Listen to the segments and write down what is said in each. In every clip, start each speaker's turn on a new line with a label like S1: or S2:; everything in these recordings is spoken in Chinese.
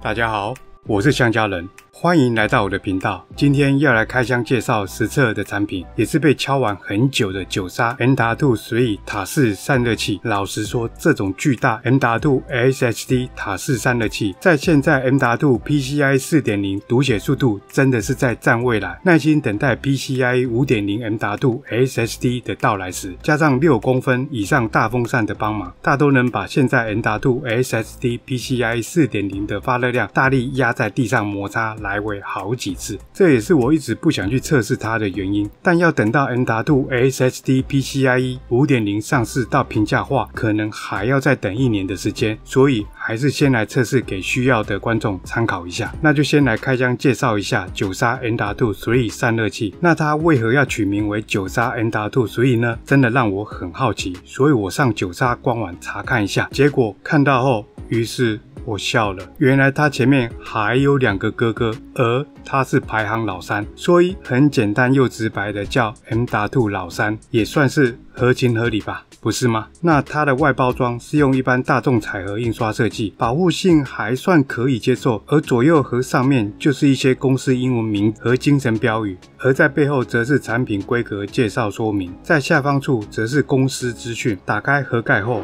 S1: 大家好，我是香蕉人，欢迎来到我的频道。今天要来开箱介绍实测的产品，也是被敲完很久的九沙 M.2 3塔式散热器。老实说，这种巨大 M.2 SSD 塔式散热器，在现在 M.2 PCIe 4.0 读写速度真的是在占未来。耐心等待 PCIe 5.0 M.2 SSD 的到来时，加上6公分以上大风扇的帮忙，大都能把现在 M.2 SSD PCIe 4.0 的发热量大力压在地上摩擦来回好几次，这也是我一直不想去测试它的原因。但要等到 M.2 SSD PCIe 5.0 上市到平价化，可能还要再等1年的时间，所以还是先来测试给需要的观众参考一下。那就先来开箱介绍一下九沙 M.2 3散热器。那它为何要取名为九沙 M.2 3呢？真的让我很好奇，所以我上九沙官网查看一下，结果看到后，于是我笑了，原来他前面还有2个哥哥，而他是排行老3，所以很简单又直白的叫 M.2 老3，也算是合情合理吧，不是吗？那它的外包装是用一般大众彩盒印刷设计，保护性还算可以接受，而左右盒上面就是一些公司英文名和精神标语，而在背后则是产品规格介绍说明，在下方处则是公司资讯。打开盒盖后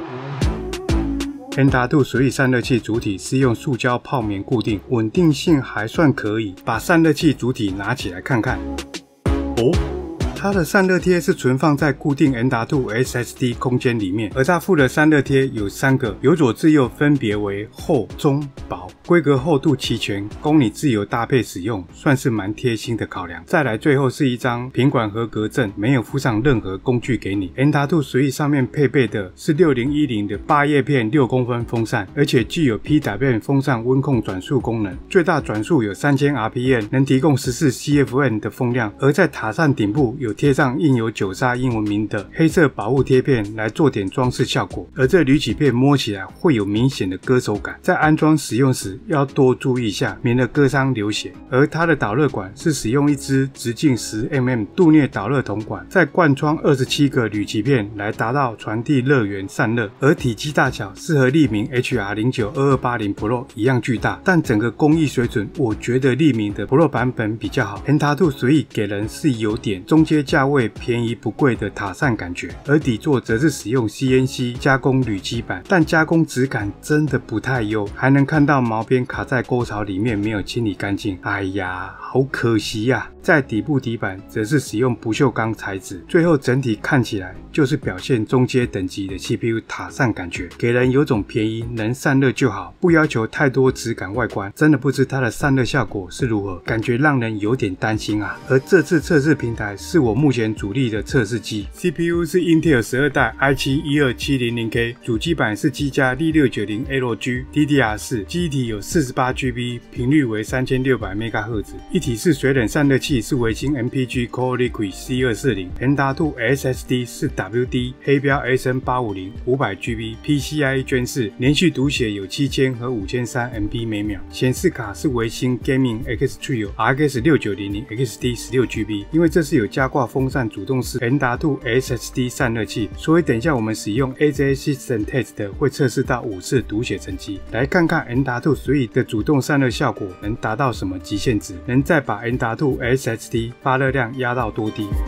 S1: ，M.2 3散热器主体是用塑胶泡棉固定，稳定性还算可以。把散热器主体拿起来看看，它的散热贴是存放在固定 M.2 SSD 空间里面，而它附的散热贴有3个，由左至右分别为厚、中、薄，规格厚度齐全，供你自由搭配使用，算是蛮贴心的考量。再来最后是一张品管合格证，没有附上任何工具给你。M.2 3上面配备的是6010的8叶片6公分风扇，而且具有 PWM 风扇温控转速功能，最大转速有3000 RPM， 能提供14 CFM 的风量。而在塔扇顶部有贴上印有九沙英文名的黑色保护贴片来做点装饰效果，而这铝麂片摸起来会有明显的割手感，在安装使用时要多注意一下，免得割伤流血。而它的导热管是使用一支直径10mm 镀镍导热铜管，再贯穿27个铝麂片来达到传递热源散热，而体积大小是和利民 HR092280 Pro 一样巨大，但整个工艺水准我觉得利民的 Pro 版本比较好。M.2 3给人是有点中阶价位便宜不贵的塔扇感觉，而底座则是使用 CNC 加工铝基板，但加工质感真的不太优，还能看到毛边卡在沟槽里面没有清理干净，哎呀，好可惜呀。在底部底板则是使用不锈钢材质，最后整体看起来就是表现中阶等级的 CPU 塔扇感觉，给人有种便宜能散热就好，不要求太多质感外观，真的不知它的散热效果是如何，感觉让人有点担心啊。而这次测试平台是我目前主力的测试机， CPU 是 Intel 12代 i7-12700K， 主机板是机加 D690LG DDR4， 记忆体有 48GB， 频率为3600MHz， 一体式水冷散热器是微星 MPG Core Liquid C240， M.2 SSD 是 WD 黑标 SN850 500GB PCIe Gen 4， 连续读写有7000和5300 MB 每秒，显示卡是微星 Gaming X Trio RX 6900 XT 16GB， 因为这是有加挂风扇主动式 M.2 SSD 散热器，所以等一下我们使用 AJ System Test 会测试到5次读写成绩，来看看 M.2 3的主动散热效果能达到什么极限值，能再把 M.2 SSD 发热量压到多低。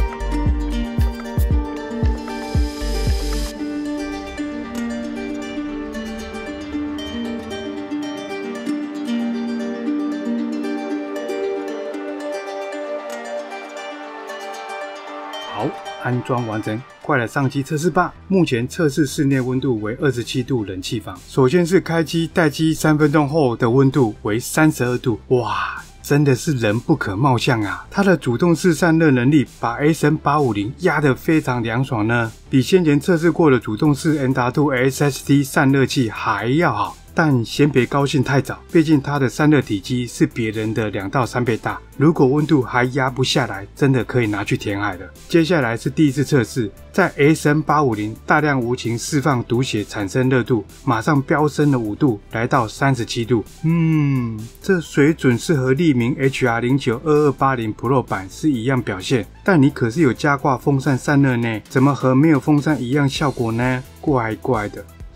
S1: 好，安装完成，快来上机测试吧。目前测试室内温度为27度冷气房。首先是开机待机3分钟后的温度为32度，哇，真的是人不可貌相啊！它的主动式散热能力把 SN850 压得非常凉爽呢，比先前测试过的主动式 M.2 SSD 散热器还要好。但先别高兴太早，毕竟它的散热体积是别人的2到3倍大，如果温度还压不下来，真的可以拿去填海了。接下来是第一次测试，在 SN850 大量无情释放读写产生热度，马上飙升了5度，来到37度。这水准是和利民 HR092280 Pro 版是一样表现，但你可是有加挂风扇散热呢，怎么和没有风扇一样效果呢？怪怪的。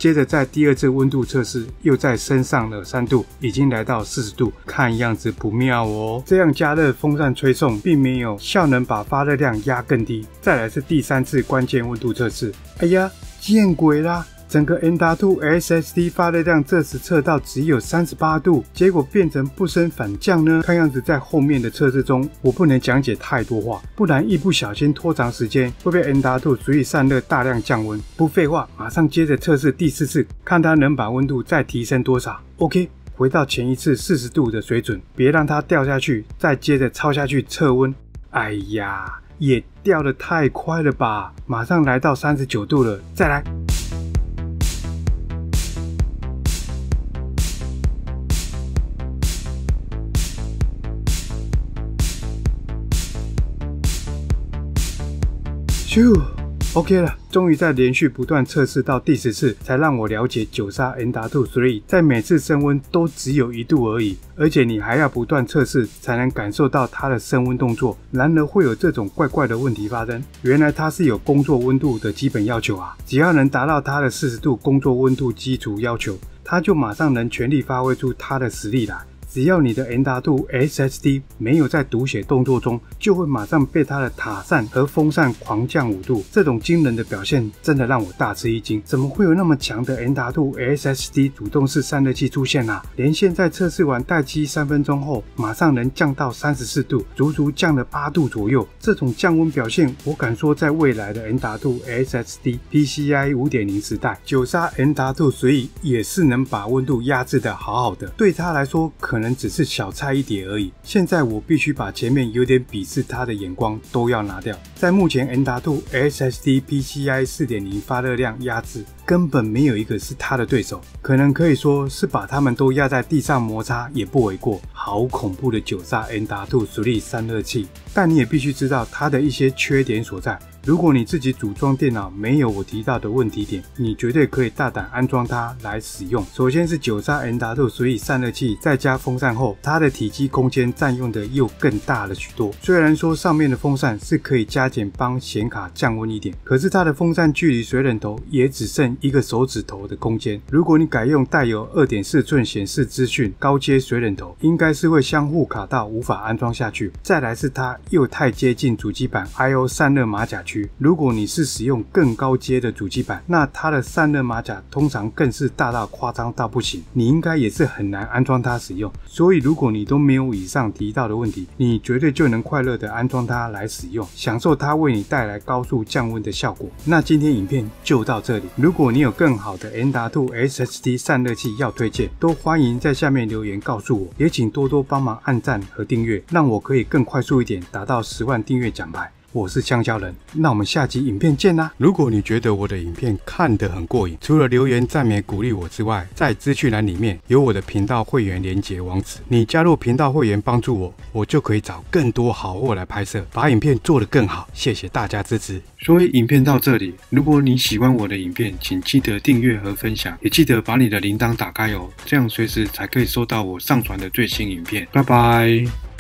S1: 接着在第二次温度测试又再升上了3度，已经来到40度，看样子不妙哦。这样加热风扇吹送并没有效能把发热量压更低。再来是第3次关键温度测试，哎呀，见鬼啦！整个 M.2 SSD 发热量这时测到只有38度，结果变成不升反降呢？看样子在后面的测试中，我不能讲解太多话，不然一不小心拖长时间，会被 M.2 足以散热大量降温。不废话，马上接着测试第4次，看它能把温度再提升多少。OK， 回到前一次40度的水准，别让它掉下去，再接着超下去测温。哎呀，也掉得太快了吧！马上来到39度了，再来。OK 了，终于在连续不断测试到第10次，才让我了解9砂 M.2 3在每次升温都只有1度而已，而且你还要不断测试才能感受到它的升温动作。然而会有这种怪怪的问题发生，原来它是有工作温度的基本要求啊，只要能达到它的40度工作温度基础要求，它就马上能全力发挥出它的实力来。只要你的 M.2 SSD 没有在读写动作中，就会马上被它的塔扇和风扇狂降5度。这种惊人的表现真的让我大吃一惊，怎么会有那么强的 M.2 SSD 主动式散热器出现啊？连线在测试完待机3分钟后，马上能降到34度，足足降了8度左右。这种降温表现，我敢说在未来的 M.2 SSD PCIe 5.0 时代，9砂 M.2 3也是能把温度压制的好好的。对它来说，可能只是小菜一碟而已。现在我必须把前面有点鄙视它的眼光都要拿掉。在目前 M.2 SSD PCIe 4.0 发热量压制，根本没有一个是它的对手，可能可以说是把它们都压在地上摩擦也不为过。好恐怖的9砂 M.2 3散热器，但你也必须知道它的一些缺点所在。如果你自己组装电脑没有我提到的问题点，你绝对可以大胆安装它来使用。首先是9砂 M.2 3散热器再加风扇后，它的体积空间占用的又更大了许多。虽然说上面的风扇是可以加减帮显卡降温一点，可是它的风扇距离水冷头也只剩一个手指头的空间。如果你改用带有 2.4 寸显示资讯高阶水冷头，应该是会相互卡到无法安装下去。再来是它又太接近主机板 I/O 散热马甲区。如果你是使用更高阶的主机板，那它的散热马甲通常更是大到夸张到不行，你应该也是很难安装它使用。所以如果你都没有以上提到的问题，你绝对就能快乐的安装它来使用，享受它为你带来高速降温的效果。那今天影片就到这里，如果你有更好的 M.2 SSD 散热器要推荐，都欢迎在下面留言告诉我，也请多多帮忙按赞和订阅，让我可以更快速一点达到10万订阅奖牌。我是香蕉人，那我们下集影片见啦！如果你觉得我的影片看得很过瘾，除了留言赞美鼓励我之外，在资讯栏里面有我的频道会员连结网址，你加入频道会员帮助我，我就可以找更多好货来拍摄，把影片做得更好。谢谢大家支持。所以影片到这里，如果你喜欢我的影片，请记得订阅和分享，也记得把你的铃铛打开哦，这样随时才可以收到我上传的最新影片。拜拜。